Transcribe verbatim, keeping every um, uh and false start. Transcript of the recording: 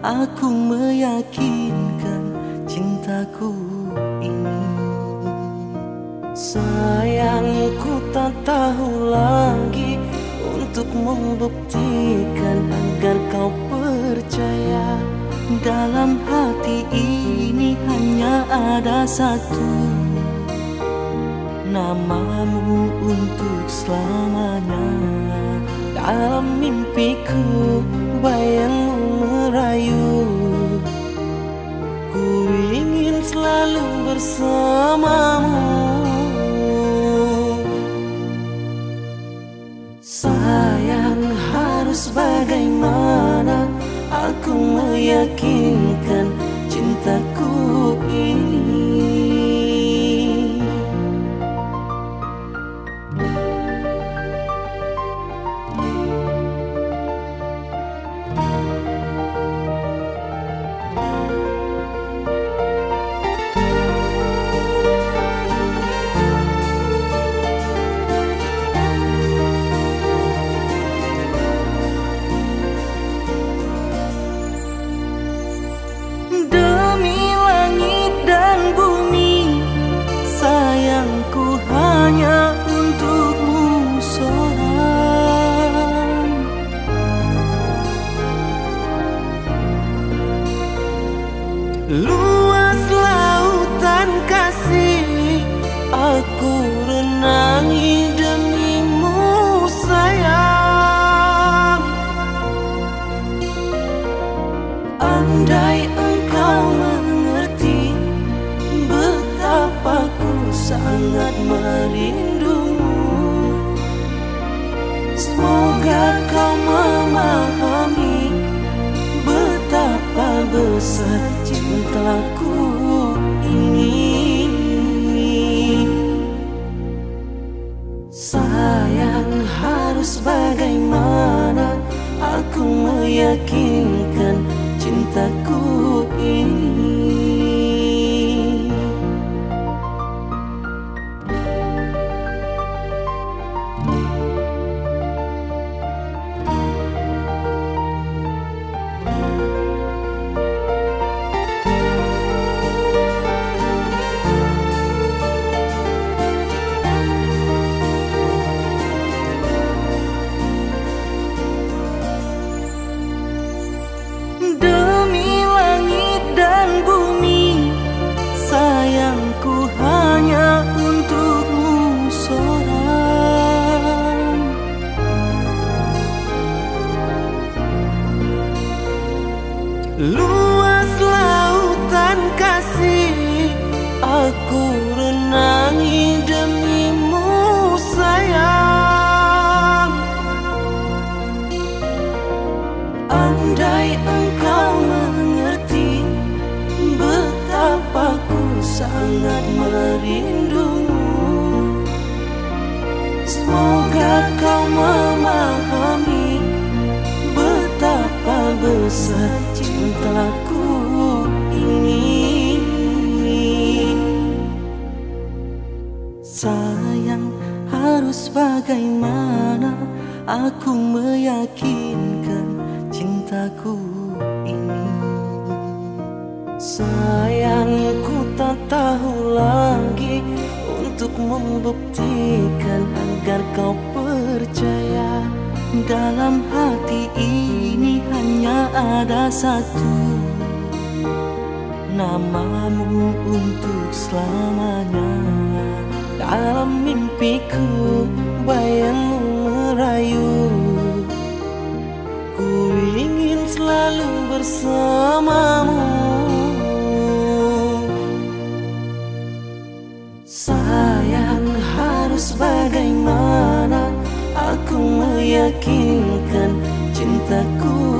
aku meyakinkan cintaku ini. Sayangku tak tahu lagi untuk membuktikan agar kau percaya. Dalam hati ini hanya ada satu, namamu untuk selamanya. Dalam mimpiku bayangmu merayu, ku ingin selalu bersamamu. Sayang, harus bagaimana aku meyakinkan cintaku ini. Luas lautan kasih, aku renangi demimu sayang. Andai engkau mengerti betapa ku sangat merindumu, semoga kau memahami betapa besar cintaku ini. Sayang, harus bagaimana aku meyakinkan cintaku ini. Luas lautan kasih, aku renangi demimu sayang. Andai engkau mengerti betapa ku sangat merindumu, semoga kau memahami betapa besar cintaku ini. Sayang, harus bagaimana aku meyakinkan cintaku ini. Sayangku tak tahu lagi untuk membuktikan agar kau percaya. Dalam hati ini hanya ada satu, namamu untuk selamanya. Dalam mimpiku bayangmu merayu, ku ingin selalu bersamamu. Sayang, harus bagaimana aku meyakinkan cintaku